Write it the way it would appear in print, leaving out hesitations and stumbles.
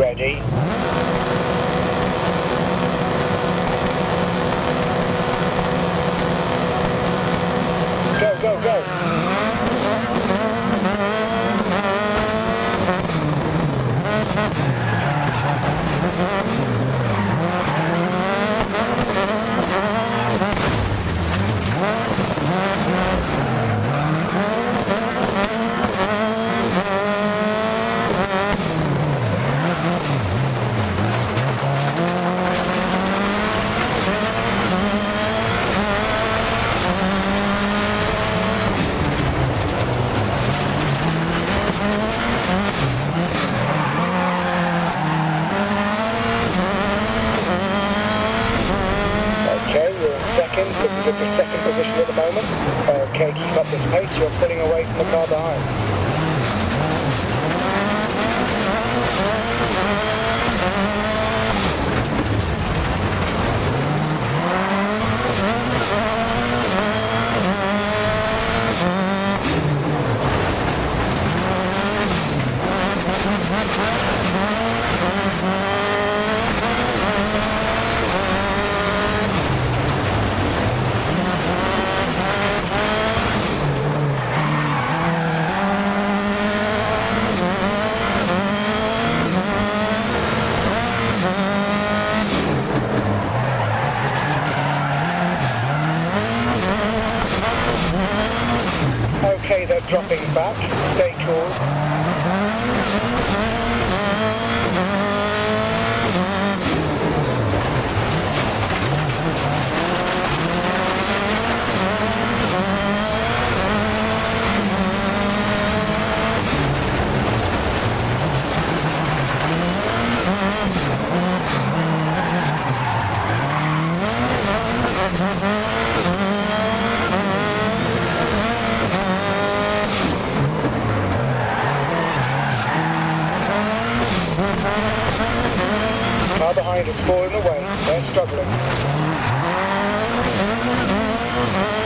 ready. Go, go, go. Looking good for second position at the moment. Okay, keep up this pace, you're pulling away from the car behind. Okay, they're dropping back. Stay cool. Car behind is falling away. They're struggling.